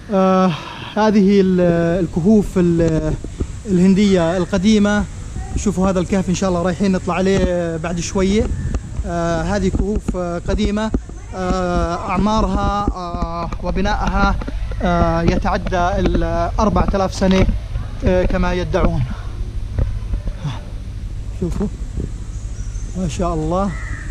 هذه الكهوف الهندية القديمة. شوفوا هذا الكهف إن شاء الله رايحين نطلع عليه بعد شوية. هذه كهوف قديمة، أعمارها وبنائها يتعدى 4000 سنة كما يدعون. شوفوا ما شاء الله،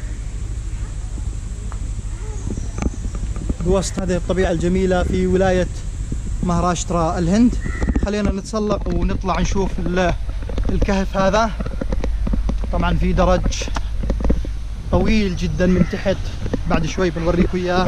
بوسط هذه الطبيعة الجميلة في ولاية مهاراشترا الهند. خلينا نتسلق ونطلع نشوف الكهف هذا. طبعا في درج طويل جدا من تحت، بعد شوي بنوريكم اياه.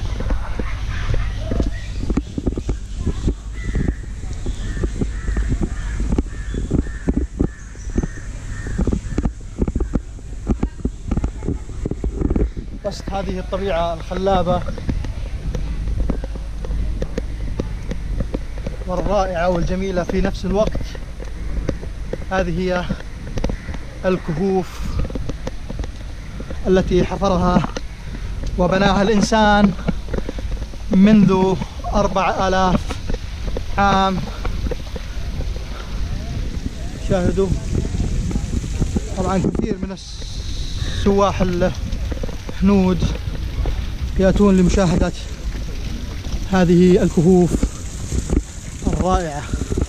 وسط هذه الطبيعة الخلابة والرائعة والجميلة في نفس الوقت، هذه هي الكهوف التي حفرها وبناها الإنسان منذ 4000 عام. شاهدوا طبعا كثير من السواح الهنود يأتون لمشاهدة هذه الكهوف الرائعة.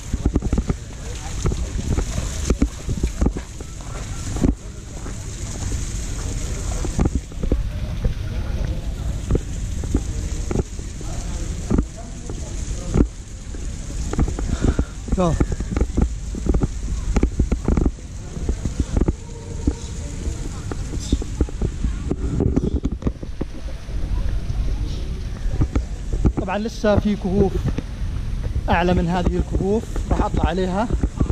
طبعا لسه في كهوف أعلى من هذه الكهوف، راح أطلع عليها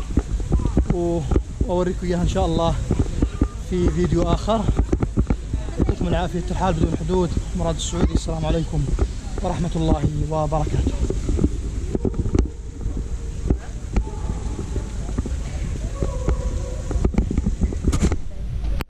وأوريكم إياها إن شاء الله في فيديو آخر. يعطيكم العافية. الترحال بدون حدود، مراد السعودي. السلام عليكم ورحمة الله وبركاته.